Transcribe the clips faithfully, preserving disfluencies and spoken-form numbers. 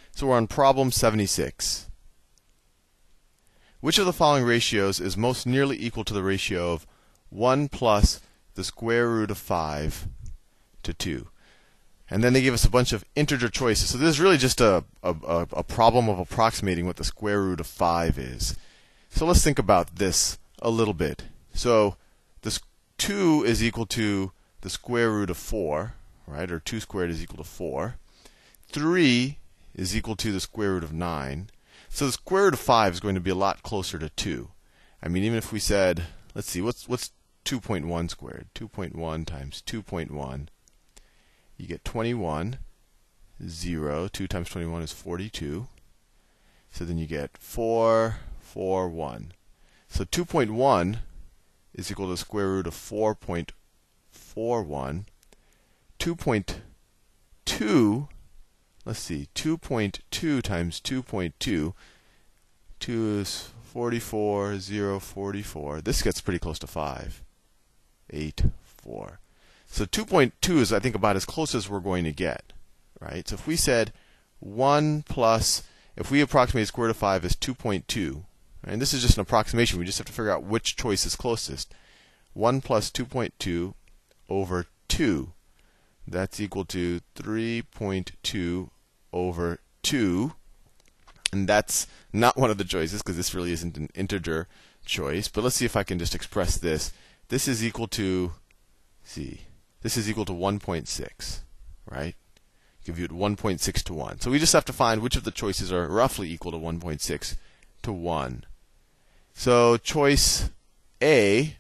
So we're on problem seventy-six. Which of the following ratios is most nearly equal to the ratio of one plus the square root of five to two? And then they give us a bunch of integer choices. So this is really just a, a, a problem of approximating what the square root of five is. So let's think about this a little bit. So this two is equal to the square root of four, right? Or two squared is equal to four. three is equal to the square root of nine. So the square root of five is going to be a lot closer to two. I mean, even if we said, let's see, what's what's two point one squared? two point one times two point one. You get twenty-one, zero. two times twenty-one is forty-two. So then you get four, four, one. So two point one is equal to the square root of four point four one. two point two, let's see, two point two times two point two. two is forty-four, zero, forty-four. This gets pretty close to five. eight, four. So two point two is, I think, about as close as we're going to get, right? So if we said one plus, if we approximate the square root of five as two point two, right? And this is just an approximation. We just have to figure out which choice is closest. one plus two point two over two. That's equal to three point two over two. And that's not one of the choices, because this really isn't an integer choice. But let's see if I can just express this. This is equal to, see, this is equal to one point six, right? Give you one point six to one. So we just have to find which of the choices are roughly equal to one point six to one. So choice A,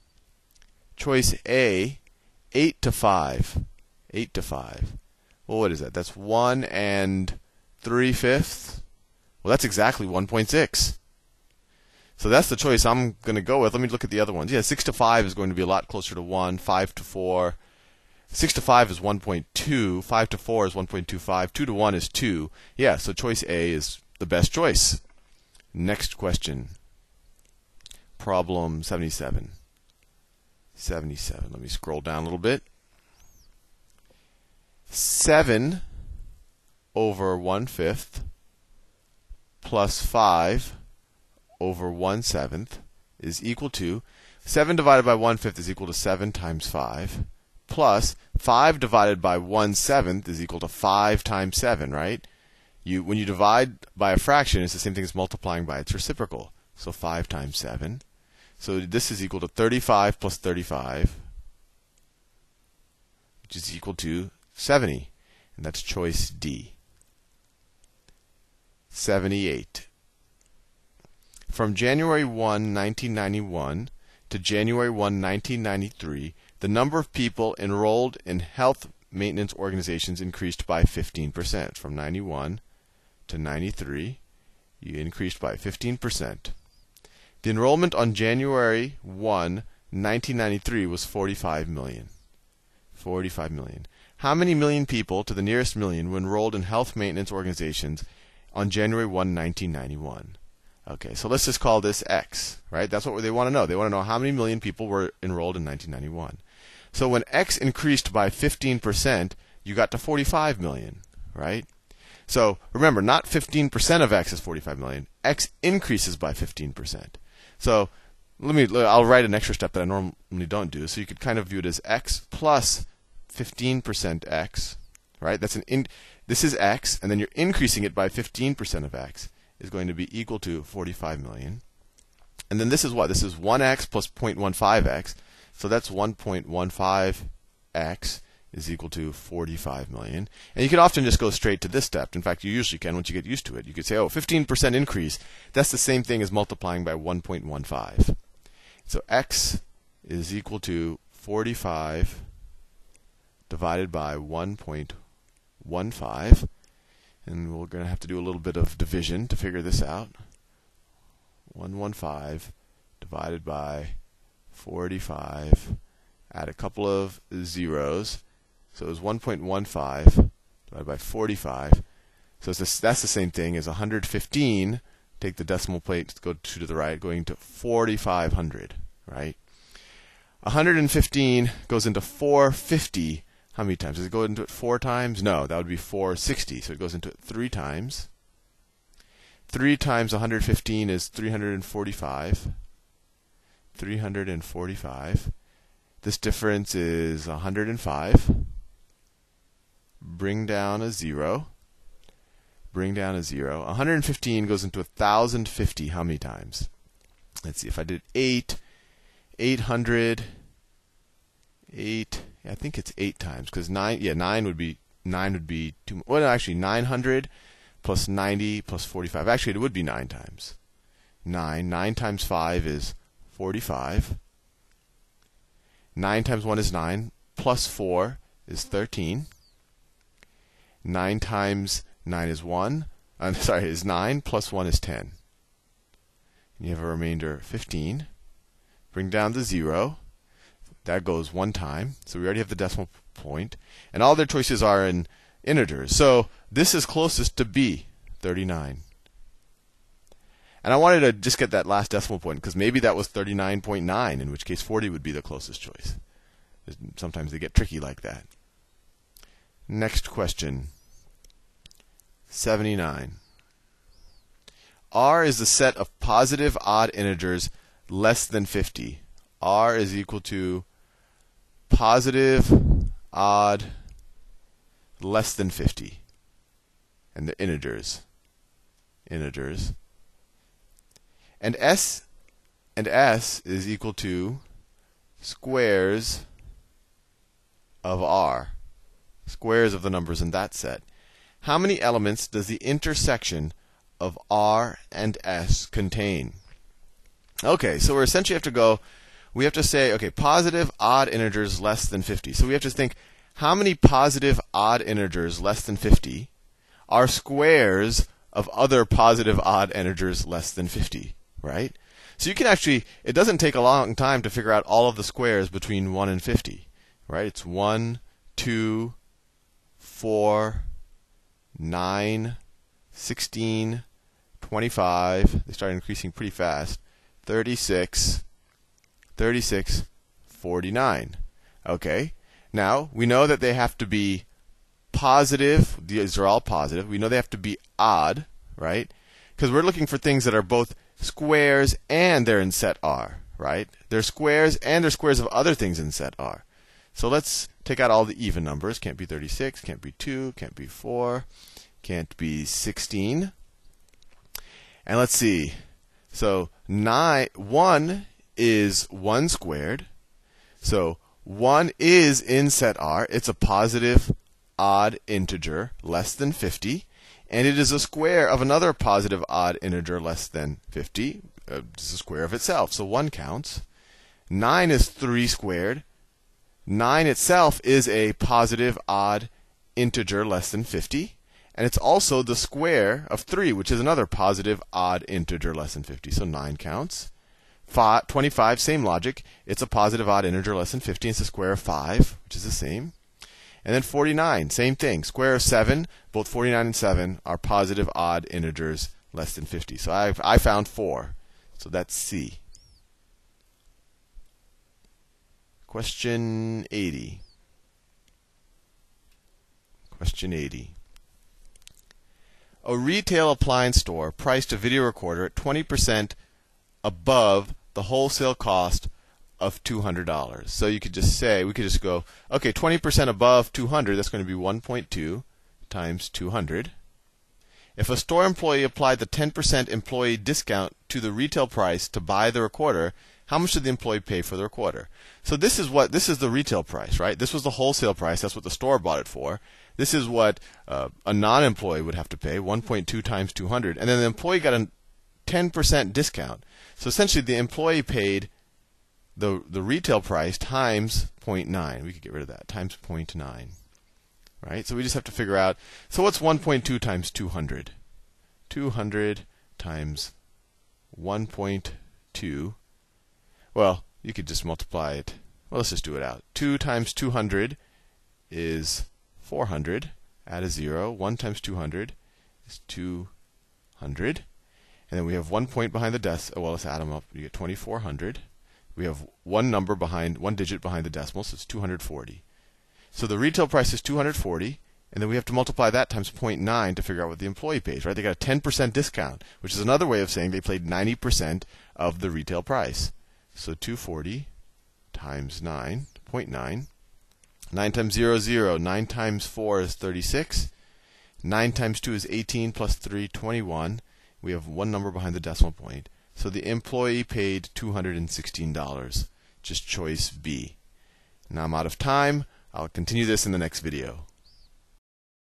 choice A, eight to five. eight to five. Well, what is that? That's one and three fifths. Well, that's exactly one point six. So that's the choice I'm going to go with. Let me look at the other ones. Yeah, six to five is going to be a lot closer to one. five to four. six to five is one point two. five to four is one point two five. two to one is two. Yeah, so choice A is the best choice. Next question. Problem seventy-seven. seventy-seven. Let me scroll down a little bit. seven over one fifth plus five over one seventh is equal to, seven divided by one fifth is equal to seven times five, plus five divided by one seventh is equal to five times seven, right? You, when you divide by a fraction, it's the same thing as multiplying by its reciprocal. So five times seven. So this is equal to thirty-five plus thirty-five, which is equal to seventy. And that's choice D. seventy-eight. From January first, nineteen ninety-one to January first, nineteen ninety-three, the number of people enrolled in health maintenance organizations increased by fifteen percent. From ninety-one to ninety-three, you increased by fifteen percent. The enrollment on January first, nineteen ninety-three was forty-five million. forty-five million. How many million people to the nearest million were enrolled in health maintenance organizations on January first, nineteen ninety-one? Okay, so let's just call this X, right? That's what they want to know. They want to know how many million people were enrolled in nineteen ninety-one. So when X increased by fifteen percent, you got to forty-five million, right? So remember, not fifteen percent of X is forty-five million. X increases by fifteen percent. So let me, I'll write an extra step that I normally don't do. So you could kind of view it as X plus fifteen percent X, right? That's an in, this is X, and then you're increasing it by fifteen percent of X is going to be equal to forty-five million. And then this is what? This is one x plus zero point one five x. So that's one point one five x is equal to forty-five million. And you could often just go straight to this step. In fact, you usually can once you get used to it. You could say, oh, fifteen percent increase. That's the same thing as multiplying by one point one five. So x is equal to forty-five divided by one point one five. And we're going to have to do a little bit of division to figure this out. one hundred fifteen divided by forty-five. Add a couple of zeros. So it was one point one five divided by forty-five. So it's this, that's the same thing as one hundred fifteen. Take the decimal place, go two to the right, going to forty-five hundred, right? one hundred fifteen goes into four hundred fifty. How many times? Does it go into it four times? No, that would be four hundred sixty. So it goes into it three times. three times one hundred fifteen is three hundred forty-five. three hundred forty-five. This difference is one hundred five. Bring down a zero. Bring down a zero. one hundred fifteen goes into one thousand fifty. How many times? Let's see. If I did eight, eight hundred, eight. I think it's eight times because nine. Yeah, nine would be nine would be two. Well, no, actually, nine hundred plus ninety plus forty-five. Actually, it would be nine times. Nine. Nine times five is forty-five. Nine times one is nine. Plus four is thirteen. Nine times nine is one. I'm sorry, is nine. Plus one is ten. You have a remainder fifteen. Bring down the zero. That goes one time. So we already have the decimal point. And all their choices are in integers. So this is closest to B, thirty-nine. And I wanted to just get that last decimal point because maybe that was thirty-nine point nine, in which case forty would be the closest choice. Sometimes they get tricky like that. Next question. seventy-nine. R is the set of positive odd integers less than fifty. R is equal to positive odd less than fifty. And the integers. Integers. And S and S is equal to squares of R. Squares of the numbers in that set. How many elements does the intersection of R and S contain? Okay, so we essentially have to go, we have to say, okay, positive odd integers less than fifty. So we have to think, how many positive odd integers less than fifty are squares of other positive odd integers less than fifty, right? So you can actually, it doesn't take a long time to figure out all of the squares between one and fifty, right? It's one, two, four, nine, sixteen, twenty-five. They start increasing pretty fast. thirty-six, thirty-six, forty-nine. Okay. Now, we know that they have to be positive. These are all positive. We know they have to be odd, right? Because we're looking for things that are both squares and they're in set R, right? They're squares and they're squares of other things in set R. So let's take out all the even numbers. Can't be thirty-six, can't be two, can't be four, can't be sixteen. And let's see. So nine, one is one squared. So one is in set R. It's a positive odd integer less than fifty. And it is a square of another positive odd integer less than fifty. Uh, it's a square of itself. So one counts. nine is three squared. nine itself is a positive odd integer less than fifty. And it's also the square of three, which is another positive odd integer less than fifty. So nine counts. Five, twenty-five, same logic. It's a positive odd integer less than fifty. It's the square of five, which is the same. And then forty-nine, same thing. Square of seven, both forty-nine and seven are positive odd integers less than fifty. So I've, I found four. So that's C. Question eighty. Question eighty. A retail appliance store priced a video recorder at twenty percent above the wholesale cost of two hundred dollars. So you could just say, we could just go, okay, twenty percent above two hundred, that's going to be one point two times two hundred. If a store employee applied the ten percent employee discount to the retail price to buy the recorder, how much did the employee pay for the recorder? So this is what this is the retail price, right? This was the wholesale price. That's what the store bought it for. This is what uh, a non-employee would have to pay, one point two times two hundred. And then the employee got a ten percent discount. So essentially the employee paid the, the retail price times zero point nine. We could get rid of that, times zero point nine. Right? So we just have to figure out, so what's one point two times two hundred? two hundred times one point two. Well, you could just multiply it. Well, let's just do it out. two times two hundred is four hundred. Add a zero. one times two hundred is two hundred. And then we have one point behind the decimal. Well, let's add them up. You get twenty-four hundred. We have one number behind, one digit behind the decimal, so it's two hundred forty. So the retail price is two hundred forty, and then we have to multiply that times zero point nine to figure out what the employee pays, right? They got a ten percent discount, which is another way of saying they paid ninety percent of the retail price. So two hundred forty times nine, zero point nine. nine times zero, zero. nine times four is thirty-six. nine times two is eighteen plus three, twenty-one. We have one number behind the decimal point. So the employee paid two hundred sixteen dollars. Just choice B. Now I'm out of time. I'll continue this in the next video.